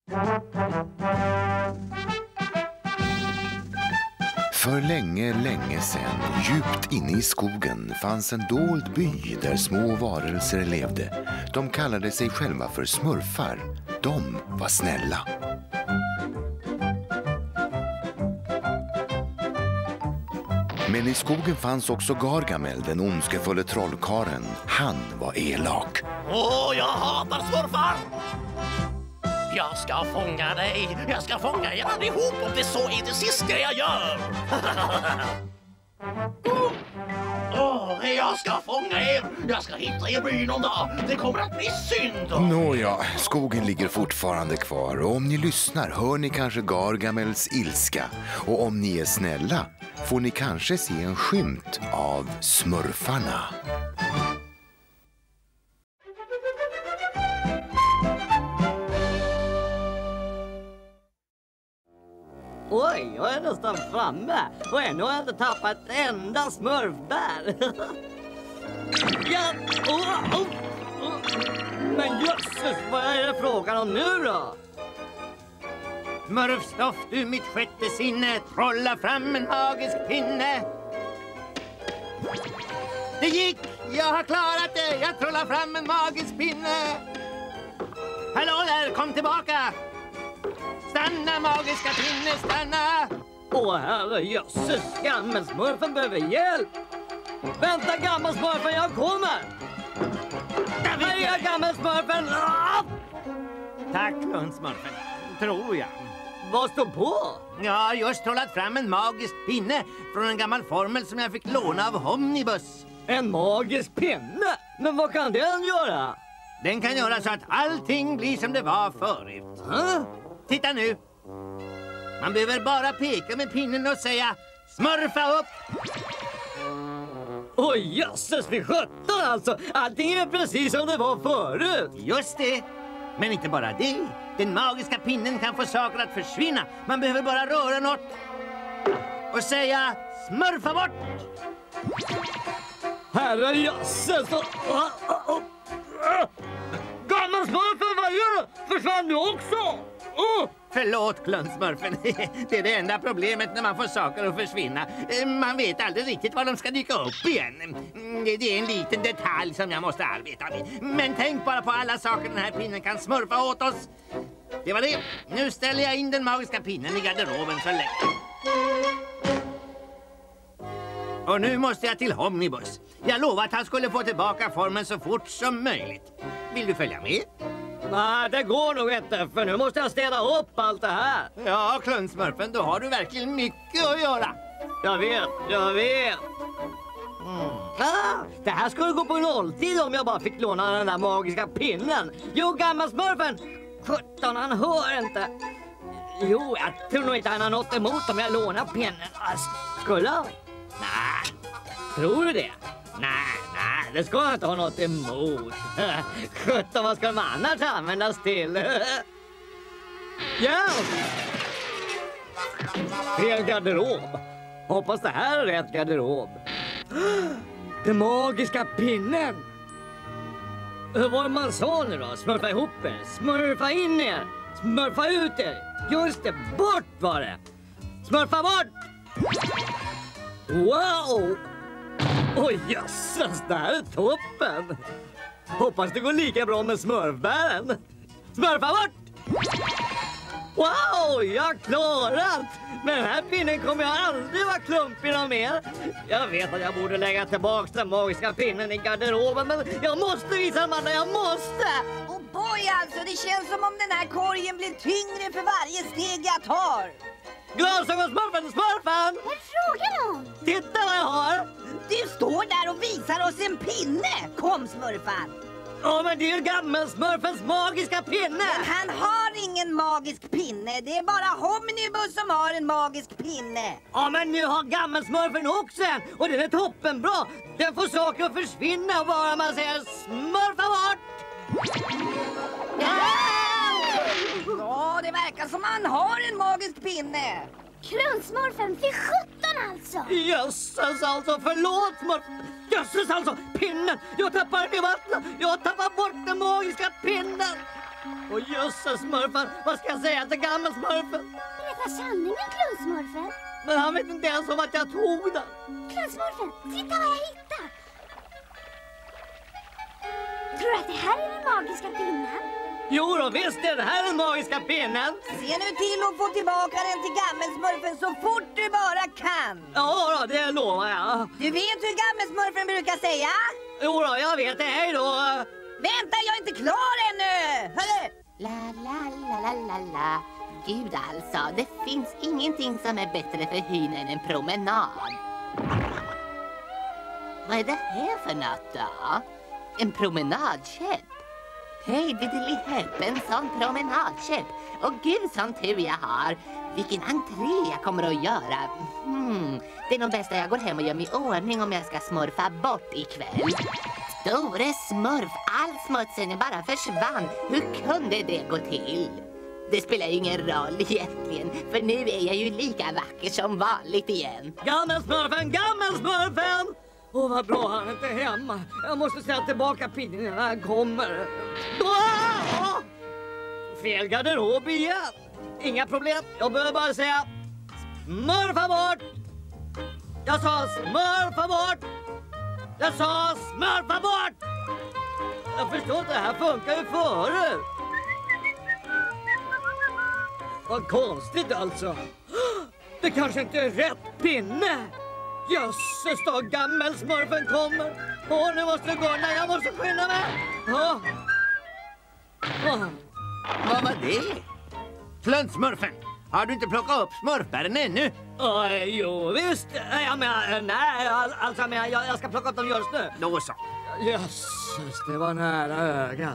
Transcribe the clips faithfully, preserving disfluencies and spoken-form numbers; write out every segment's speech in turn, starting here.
För länge, länge sedan, djupt inne i skogen, fanns en dold by där små varelser levde. De kallade sig själva för smurfar. De var snälla. Men i skogen fanns också Gargamel, den ondskefulle trollkaren. Han var elak. Åh, jag hatar smurfar! Jag ska fånga dig. Jag ska fånga er allihop om det så är det sista jag gör. Åh, oh, jag ska fånga er. Jag ska hitta er by någon dag. Det kommer att bli synd. Nåja, skogen ligger fortfarande kvar. Och om ni lyssnar hör ni kanske Gargamels ilska. Och om ni är snälla får ni kanske se en skymt av smurfarna. Oj, jag är nästan framme. Och ännu har jag inte tappat ett enda smurfbär. Ja, oh, oh, oh. Men jösses, vad är det frågan om nu då? Smurfstoff, du mitt sjätte sinne, trolla fram en magisk pinne. Det gick, jag har klarat det, jag trollar fram en magisk pinne. Hallå där, kom tillbaka. Stanna, magiska pinne, stanna! Åh, herre jösses, gammelsmurfen behöver hjälp! Vänta, gammelsmurfen, jag kommer! Där är jag, gammelsmurfen! Ah! Tack, hundsmurfen, tror jag. Vad står på? Jag har just trollat fram en magisk pinne från en gammal formel som jag fick låna av Omnibus. En magisk pinne? Men vad kan den göra? Den kan göra så att allting blir som det var förut. Huh? Titta nu. Man behöver bara peka med pinnen och säga smurfa upp. Oj, jösses, vi sjutton alltså. Allting är precis som det var förut. Just det. Men inte bara det. Den magiska pinnen kan få saker att försvinna. Man behöver bara röra något och säga smurfa bort. Herre jösses. Gammelsmurfen, vad gör du? Försvann du också? Oh! Förlåt, kluntsmurfen. Det är det enda problemet när man får saker att försvinna. Man vet aldrig riktigt var de ska dyka upp igen. Det är en liten detalj som jag måste arbeta med. Men tänk bara på alla saker den här pinnen kan smurfa åt oss. Det var det. Nu ställer jag in den magiska pinnen i garderoben så länge. Och nu måste jag till Omnibus. Jag lovade att han skulle få tillbaka formen så fort som möjligt. Vill du följa med? Nej, det går nog inte, för nu måste jag städa upp allt det här. Ja, kluntsmurfen, då har du verkligen mycket att göra. Jag vet, jag vet. Mm. Ah, det här skulle gå på nolltid om jag bara fick låna den där magiska pinnen. Jo, gammelsmurfen. sjutton, han hör inte. Jo, jag tror nog inte han har något emot om jag lånar pinnen. Skulle han? Nej, tror du det? Nej, nej, det ska jag inte ha något emot. sjutton, vad ska man annars användas till? Ja! Fel garderob. Hoppas det här är rätt garderob. Den magiska pinnen. Hur var det man sa nu då? Smurfa ihop er, smurfa in er, smurfa ut er. Just det, bort var det. Smurfa bort! Wow! Oj, jösses, det här är toppen. Hoppas det går lika bra med smurfbären. Smurfa bort! Wow, jag har klarat! Med den här pinnen kommer jag aldrig vara klumpig någon mer. Jag vet att jag borde lägga tillbaka den magiska pinnen i garderoben, men jag måste visa Amanda, jag måste! Och boy alltså, det känns som om den här korgen blir tyngre för varje steg jag tar. Glasögonsmurfen, smurfen! Vad är frågan om? Titta vad jag har! Du står där och visar oss en pinne. Kom, smurfan. Ja, men det är ju gammelsmurfens magiska pinne. Men han har ingen magisk pinne. Det är bara Omnibus som har en magisk pinne. Ja, men nu har gammelsmurfen också en. Och den är toppenbra. Den får saker att försvinna bara man säger smurfa bort. Ja! Ja, det verkar som han har en magisk pinne. Kluntsmurfen, för sjutton alltså. Jösses alltså, förlåt smurfen. Jösses alltså, pinnen. Jag tappar den i vattnet. Jag tappar bort den magiska pinnen. Och jösses smurfen, vad ska jag säga till gammelsmurfen? Berätta sanningen, Klunnsmurfen. Men han vet inte ens om att jag tog den. Klunnsmurfen, titta vad jag hittat. Tror du att det här är den magiska pinnen? Jo då, visst är det här den magiska pinnen. Se nu till att få tillbaka den till gammelsmurfen så fort du bara kan. Ja då, det lovar jag. Du vet hur gammelsmurfen brukar säga? Jo då, jag vet det. Hej då. Vänta, jag är inte klar ännu! Hörru! La la la la la la. Gud alltså, det finns ingenting som är bättre för hyn än en promenad. Vad är det här för något då? En promenadkäpp? Hej diddly-hepp, en sån promenadkäpp. Och gud sån tur jag har. Vilken entré jag kommer att göra. Hmm, det är nog bäst att jag går hem och gör mig i ordning om jag ska smurfa bort ikväll. Store smurf, all smutsen bara försvann. Hur kunde det gå till? Det spelar ingen roll egentligen, för nu är jag ju lika vacker som vanligt igen. Gammelsmurfen, gammelsmurfen! Åh, vad bra han inte är hemma. Jag måste ställa tillbaka pinnen när han kommer. Ah! Fel garderob igen. Inga problem, jag behöver bara säga smurfa bort! Jag sa smurfa bort! Jag sa smurfa bort! Jag förstår inte, det här funkar ju förut. Vad konstigt alltså. Det kanske inte är rätt pinne. Jösses då, gammelsmurfen kommer. Åh, nu måste jag gå. Nej, jag måste skynda mig. Åh. Åh. Vad var det? Kluntsmurfen, har du inte plockat upp smurfbären ännu? Åh, jo, visst. Jag menar, nej, all, alltså, men jag, jag ska plocka upp dem just nu. Då så. Jösses, det var nära ögat.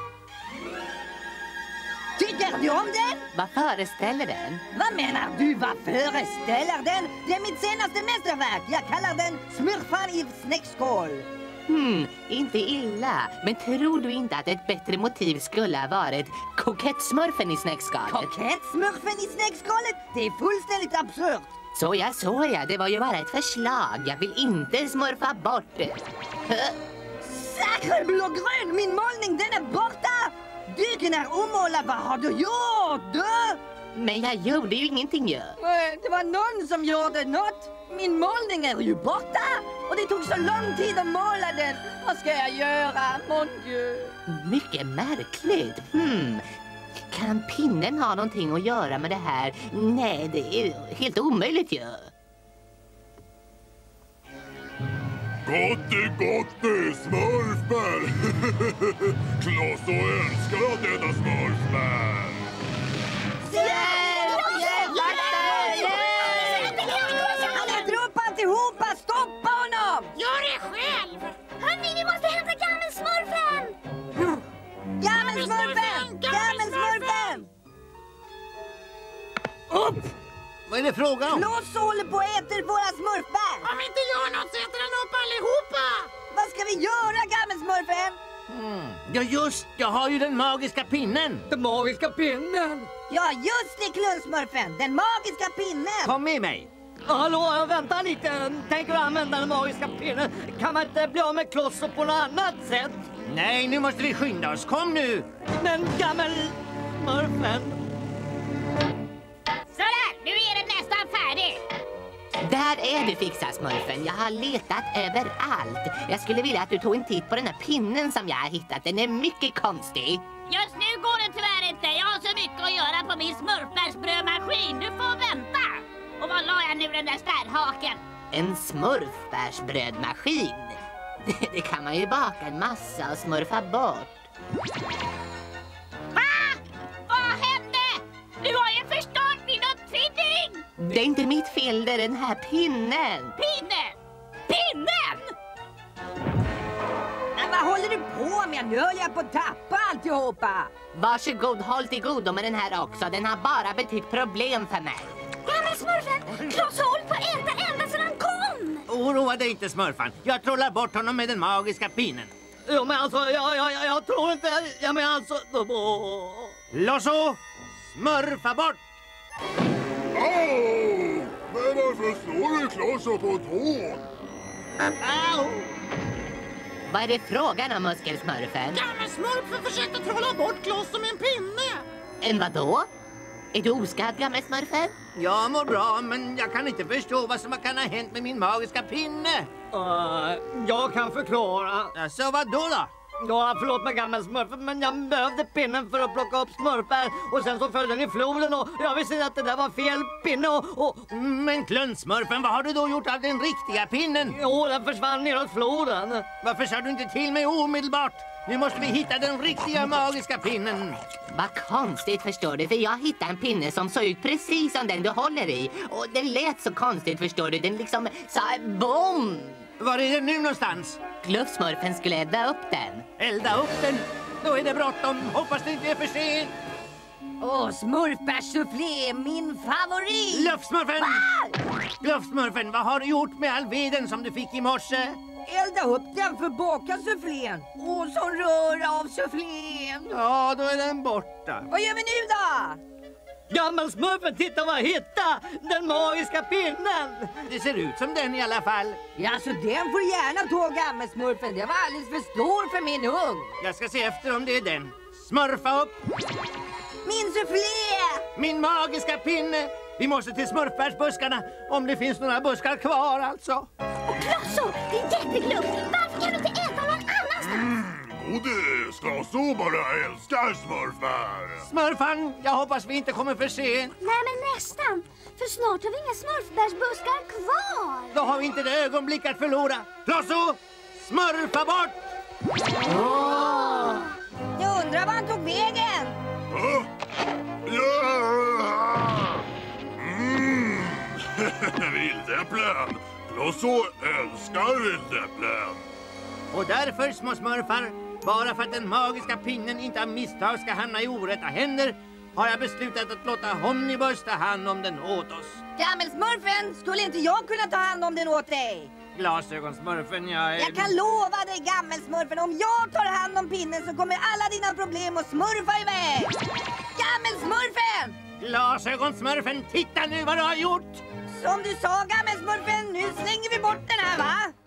Tycker du om den? Vad föreställer den? Vad menar du, vad föreställer den? Det är mitt senaste mästerverk. Jag kallar den Smurfan i snäckskål. Hmm, inte illa. Men tror du inte att ett bättre motiv skulle ha varit kokettsmurfen i snäckskalet? Kokettsmurfen i snäckskalet? Det är fullständigt absurt. Så jag så jag, det var ju bara ett förslag. Jag vill inte smurfa bort det. Sacreblågrön, min målning, den är borta! Duken är omålad, vad har du gjort? Du? Men jag gjorde ju ingenting ju. Det var någon som gjorde något. Min målning är ju borta. Och det tog så lång tid att måla den. Vad ska jag göra, mon Dieu? Mycket märkligt. Hmm. Kan pinnen ha någonting att göra med det här? Nej, det är helt omöjligt ju. Gotte, gotte, smurfbär! Klas så älskar att äta smurfbär! Hjälp! Hjälp! Han äter upp alltihopa! Stoppa honom! Gör det själv! Hörni, vi måste hämta gammelsmurfen! Gammelsmurfen! Gammelsmurfen! Upp! Vad är det frågan om? Kloss håller på att äta våra smurfbär! Om vi inte gör något så äter han upp allihopa! Vad ska vi göra, gammelsmurfen? Mm. Ja just, jag har ju den magiska pinnen. Den magiska pinnen! Ja, just det, Klunnsmurfen! Den magiska pinnen! Kom med mig. Hallå, vänta lite. Tänker du använda den magiska pinnen? Kan man inte bli av med klossen på något annat sätt? Nej, nu måste vi skynda oss. Kom nu! Men gammelsmurfen... Sådär, nu är den nästan färdig. Där är du, Fixa-smurfen. Jag har letat överallt. Jag skulle vilja att du tog en titt på den här pinnen som jag har hittat. Den är mycket konstig. Just nu går det tyvärr inte. Jag har så mycket att göra på min smurfbärsbrödmaskin. Du får vänta. Och var la jag nu den där spärrhaken? En smurfbärsbrödmaskin. Det, det kan man ju baka en massa och smurfa bort. Va? Vad hände? Du har ju förstört min uppfinning! Det är inte mitt fel, det är den här pinnen. Pinnen! Pinnen! Men vad håller du på med? Nu höll jag på att tappa alltihopa. Varsågod, håll till godo med den här också. Den har bara betytt problem för mig. Gammelsmurfen! Kloss håll på att äta ända sedan han kom! Oroa dig inte, smurfan. Jag trollar bort honom med den magiska pinnen. Jo, men alltså, jag, jag, jag, jag tror inte... Jag menar alltså... Åh. Losso! Smurfa bort! Au! Men varför slår du Klas på tån? Au! Vad är det frågan om, Muskelsmurfen? Gammelsmurfen försökte trolla bort Kloss med en pinne. En vadå? Är du oskadd, Gammelsmurfen? Jag mår bra, men jag kan inte förstå vad som kan ha hänt med min magiska pinne. Uh, jag kan förklara. Alltså, vad då då? Ja, förlåt mig Gammelsmurfen, men jag behövde pinnen för att plocka upp smurfar och sen så föll den i floden och jag visste att det där var fel pinne och... och... Men Kluntsmurfen, vad har du då gjort av den riktiga pinnen? Jo, den försvann neråt floden. Varför sa du inte till mig omedelbart? Nu måste vi hitta den riktiga magiska pinnen. Vad konstigt, förstår du, för jag hittade en pinne som såg ut precis som den du håller i. Och den lät så konstigt, förstår du, den liksom sa bom! Var är den nu någonstans? Glufsmurfen skulle elda upp den. Elda upp den? Då är det bråttom. Hoppas det inte är för sent. Åh, smurfbärssoufflé, min favorit! Glufsmurfen! Glufsmurfen, vad har du gjort med all veden som du fick i morse? Elda upp den för baka soufflén. Åh, som rör av soufflén. Ja, då är den borta. Vad gör vi nu då? Gammelsmurfen, titta vad jag hittade! Den magiska pinnen! Det ser ut som den i alla fall. Ja, så den får du gärna ta, Gammelsmurfen. Den var alldeles för stor för min ung. Jag ska se efter om det är den. Smurfa upp! Min soufflé! Min magiska pinne! Vi måste till smurfbärsbuskarna, om det finns några buskar kvar alltså. Och Klosso, det är jätteglumt. Varför kan du inte äta någon annanstans? Godis! Klosso bara älskar smurfar. Smurfan, jag hoppas vi inte kommer för sent. Nej, men nästan. För snart har vi inga smurfbärsbuskar kvar. Då har vi inte ett ögonblick att förlora. Klosso, smurfa bort! Oh. Jag undrar var han tog vägen. Huh? Ja! Mm. Vildäpplen! Klosso älskar vildäpplen. Och därför, små smurfar, bara för att den magiska pinnen inte av misstag ska hamna i orätta händer, har jag beslutat att låta Homnibus ta hand om den åt oss. Gammelsmurfen, skulle inte jag kunna ta hand om den åt dig? Glasögonsmurfen, jag är... Jag kan lova dig, Gammelsmurfen, om jag tar hand om pinnen så kommer alla dina problem att smurfa iväg. Gammelsmurfen! Glasögonsmurfen, titta nu vad du har gjort! Som du sa, Gammelsmurfen, nu slänger vi bort den här, va?